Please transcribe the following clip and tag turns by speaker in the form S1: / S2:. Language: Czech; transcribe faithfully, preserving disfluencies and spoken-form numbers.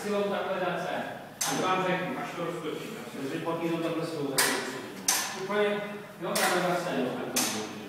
S1: silou takhle dát sem. Až vám řeknu, až to roztočím.
S2: Takže pak jdou takhle silou, takhle
S1: úplně, jo, takhle dát sem.